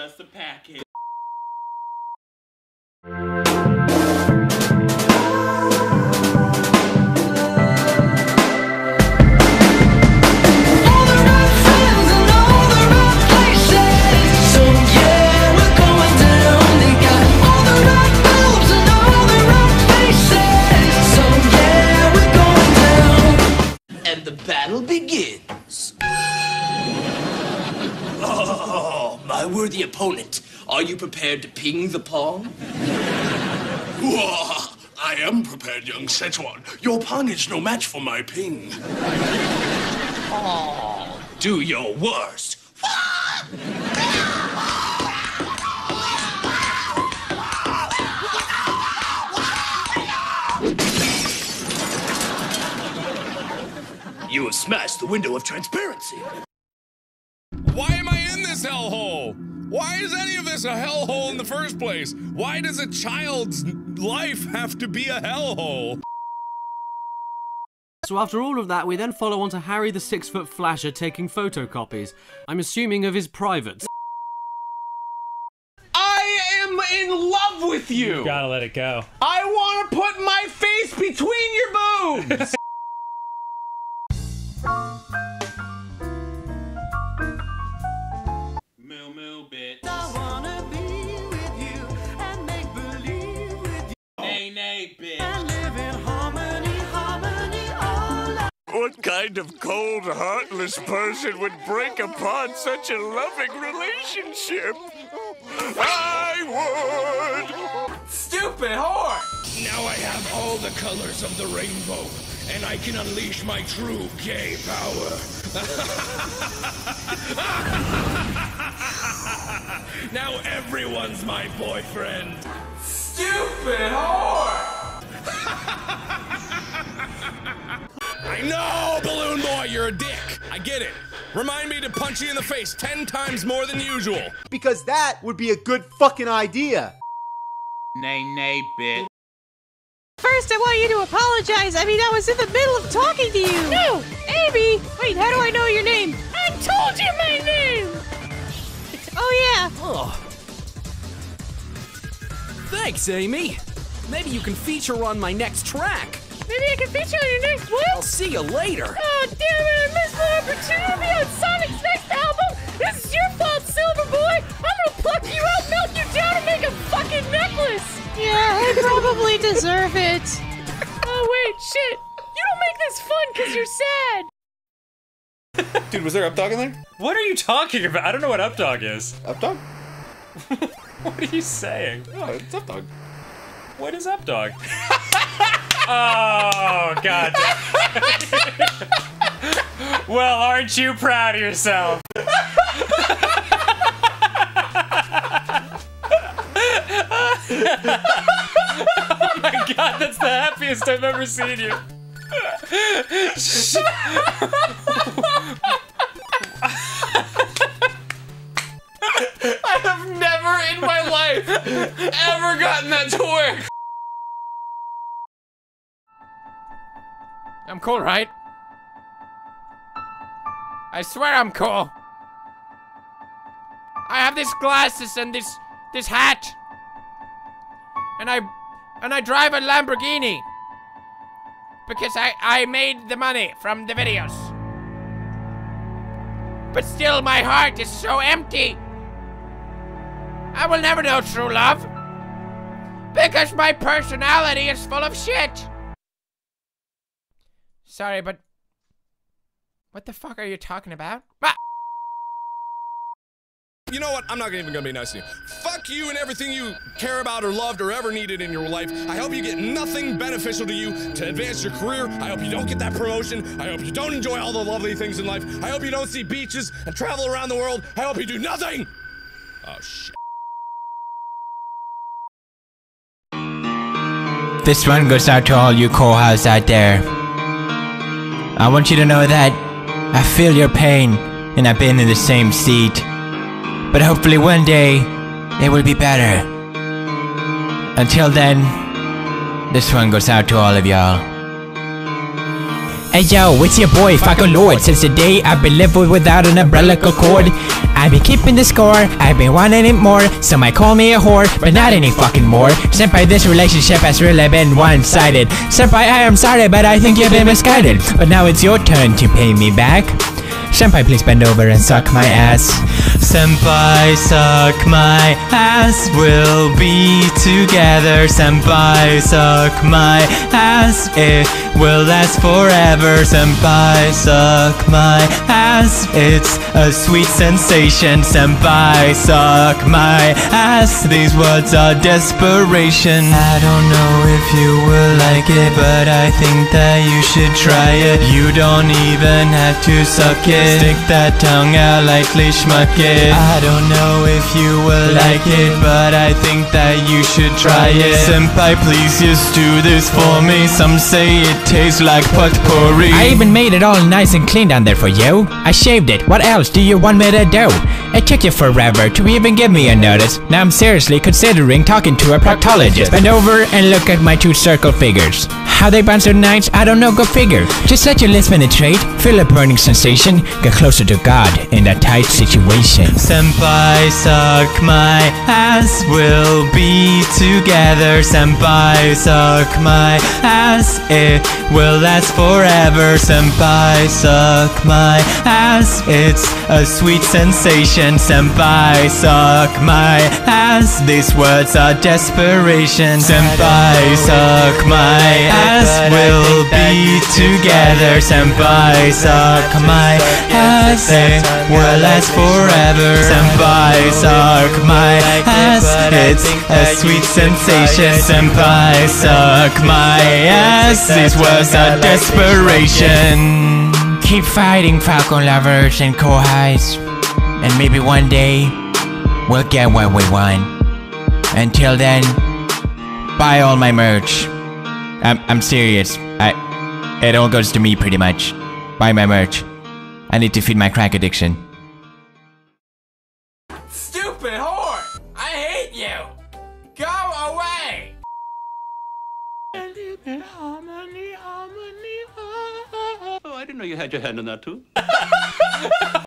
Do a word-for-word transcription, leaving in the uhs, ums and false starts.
us a package. The battle begins. Oh, my worthy opponent, are you prepared to ping the pong? I am prepared, young Szechuan. Your pong is no match for my ping. Oh, do your worst. You have smashed the window of transparency. Why am I in this hellhole? Why is any of this a hellhole in the first place? Why does a child's life have to be a hellhole? So after all of that, we then follow on to Harry the six-foot flasher taking photocopies. I'm assuming of his privates. I am in love with you! You gotta let it go. I want to put my face between your boobs! Moo moo bitch. I wanna be with you and make believe with you. Nay nay bitch. And live in harmony, harmony all. What kind of cold, heartless person would break apart such a loving relationship? I would! Stupid whore! Now I have all the colors of the rainbow, and I can unleash my true gay power. Now everyone's my boyfriend. Stupid whore! I know, Balloon Boy, you're a dick. I get it. Remind me to punch you in the face ten times more than usual. Because that would be a good fucking idea. Nay nay bitch. First, I want you to apologize. I mean, I was in the middle of talking to you. No, Amy. Wait, how do I know your name? I told you my name. Oh, yeah. Oh. Thanks, Amy. Maybe you can feature on my next track. Maybe I can feature on your next one? I'll see you later. Oh, damn it. I missed my opportunity to be on Sonic's next album. This is your fault, Silver Boy. I'm gonna pluck you out, melt you down, and make a fucking necklace. Yeah, I probably deserve it. Oh, wait, shit. You don't make this fun because you're sad. Dude, was there Updog in there? What are you talking about? I don't know what Updog is. Updog? What are you saying? Oh, it's Updog. What is Updog? Oh, god. Well, aren't you proud of yourself? Oh my god, that's the happiest I've ever seen you. I have never in my life ever gotten that to work. I'm cool, right? I swear I'm cool. I have this glasses and this this hat. And I and I drive a Lamborghini. Because I, I made the money from the videos. But still my heart is so empty. I will never know true love. Because my personality is full of shit. Sorry, but what the fuck are you talking about? Ah! You know what? I'm not even gonna be nice to you. Fuck you and everything you care about or loved or ever needed in your life. I hope you get nothing beneficial to you to advance your career. I hope you don't get that promotion. I hope you don't enjoy all the lovely things in life. I hope you don't see beaches and travel around the world. I hope you do nothing! Oh, shit. This one goes out to all you co-hosts out there. I want you to know that I feel your pain and I've been in the same seat. But hopefully one day, it will be better. Until then, this one goes out to all of y'all. Hey yo, it's your boy Falcon Lord. Since the day I've been living without an umbrella cord, I I be keeping the score, I've been wanting it more. Some might call me a whore, but not any fucking more. Senpai, this relationship has really been one-sided. Senpai, I am sorry, but I think you've been misguided. But now it's your turn to pay me back. Senpai, please bend over and suck my ass. Senpai, suck my ass. We'll be together. Senpai, suck my ass. It will last forever. Senpai, suck my ass. It's a sweet sensation. Senpai, suck my ass. These words are desperation. I don't know if you will like it, but I think that you should try it. You don't even have to suck it. Stick that tongue out, lightly schmuck it. I don't know if you will like it, but I think that you should try it. Senpai, please just do this for me. Some say it tastes like potpourri. I even made it all nice and clean down there for you. I shaved it. What else do you want me to do? It took you forever to even give me a notice. Now I'm seriously considering talking to a proctologist. Bend over and look at my two circle figures. How they bounce their nights, I don't know, go figure. Just let your lips penetrate, feel a burning sensation, get closer to God in a tight situation. Senpai, suck my ass, we'll be together. Senpai, suck my ass, it will last forever. Senpai, suck my ass, it's a sweet sensation. Senpai, suck my ass, these words are desperation. Senpai, suck my ass, we'll be together. Senpai, suck my ass, it will last forever. Senpai, suck my ass, it's a sweet sensation. Senpai, suck my ass, these words are desperation. Keep fighting, Falcon lovers and Kohais, and maybe one day we'll get what we want. Until then, buy all my merch. I'm, I'm serious. I, it all goes to me pretty much. Buy my merch. I need to feed my crack addiction. Stupid whore! I hate you! Go away! Oh, I didn't know you had your hand on that too.